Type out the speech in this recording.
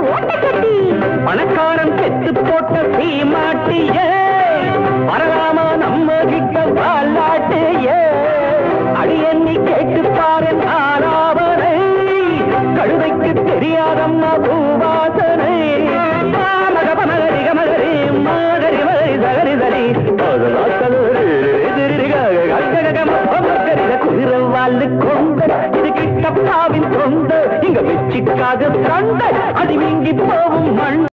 பணக்காரன் பெத்து போட்ட சீமாட்டிய வரலாமா நம்ம கிட்ட வாலாட்டிய அடி எண்ணி கேட்டு பாரு ஆராவனை கழுதைக்கு தெரியாதம்மா பூவாசனை மகரி கமகரி மாகரி மகரி சகரி சரி குதிரவாள் கொண்ட இது கிட்டப்பாவின் தொண்ட இங்க வெச்சிக்காத சண்டை அது வீங்கி போகும் மண்